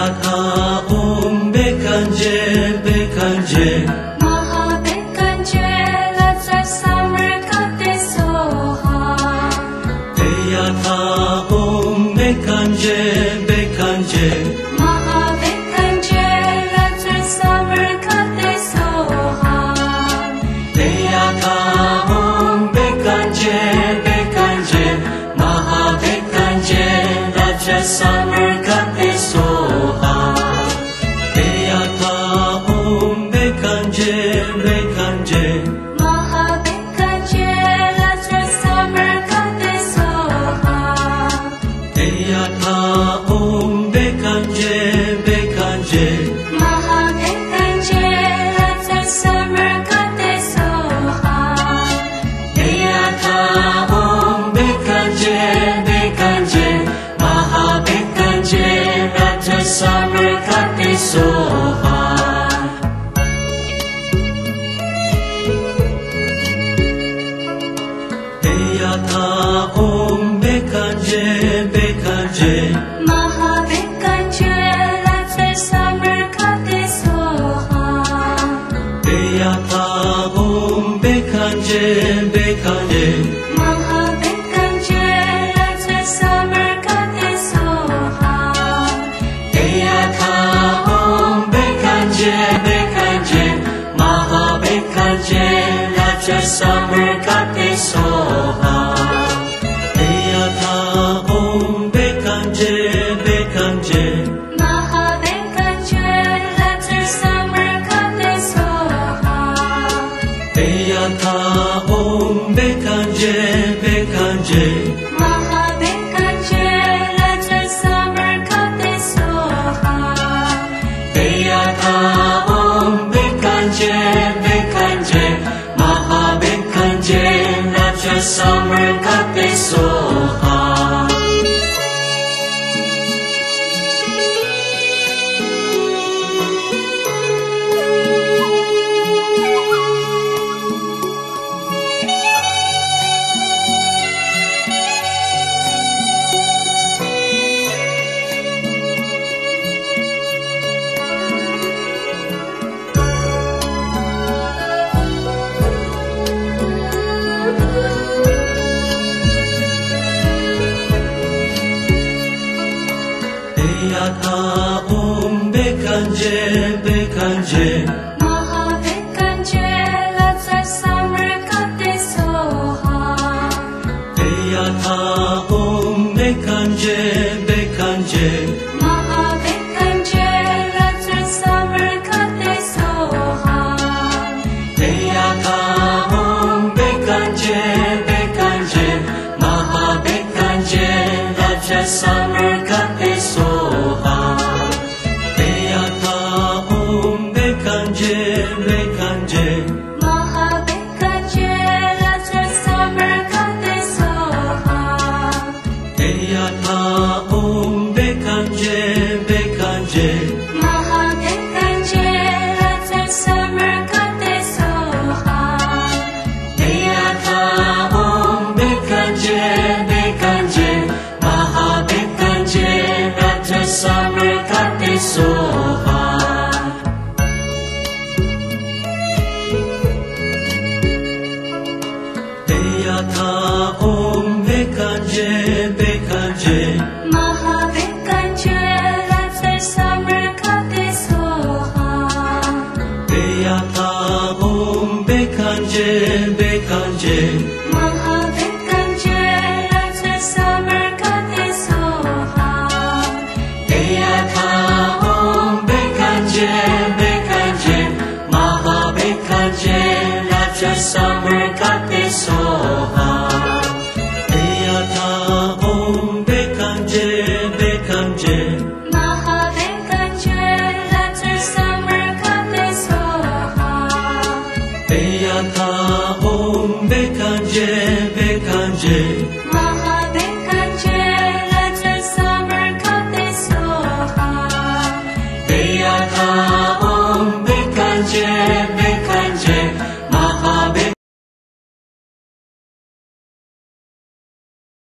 Deyata Om Bekanje Bekanje Mahabekanje Raja Samrkate Soha. Deyata Om Bekanje Bekanje Mahabekanje Raja Samrkate Soha. Deyata Om Bekanje Bekanje Mahabekanje Raja Samrkate Soha. Deyata Om Bekanje Bekanje Mahabekanje Raja Samrkate Soha. Deyata Om Bekanje Bekanje Mahabekanje Raja Samrkate Soha. Deyata Om Bekanje Bekanje Mahabekanje Raja Samrkate Soha. Deyata Om Bekanje Bekanje Mahabekanje Raja Samrkate Soha. Deyata Om Bekanje Bekanje Mahabekanje Raja Samrkate Soha. Deyata Om Bekanje Bekanje Mahabekanje Raja Samrkate Soha. Deyata Om Bekanje Bekanje Mahabekanje Raja Samrkate Soha. Deyata Om Bekanje Bekanje Mahabekanje Raja Samrkate Soha. Deyata Om Bekanje Bekanje Mahabekanje Raja Samrkate Soha. Deyata Om Bekanje Bekanje Mahabekanje Raja Samrkate Soha. Deyata Om Bekanje Bekanje Mahabekanje Raja Samrkate Soha. Deyata Om Bekanje Bekanje Mahabekanje Raja Samrkate Soha. Deyata Om Bekanje Bekanje Mahabekanje Raja Samrkate Soha. Deyata Om Bekanje Bekanje Mahabekanje Raja Samrkate Soha. Deyata Om Bekanje Bekanje Mahabekanje Raja Samrkate Soha. Deyata Om Bekanje Bekanje Mahabekanje Raja Samrkate Soha. Deyata Om Bekanje Bekanje Mahabekanje Raja Samrkate Soha. Deyata Om Bekanje Bekanje Mahabekanje Raja Samrkate Soha. Deyata Om Bekanje Bekanje Mahabekanje Raja Samrkate Soha. Deyata Om Bekanje Bekanje Mahabekanje Raja Samrkate Soha. Deyata Om Bekanje Bekanje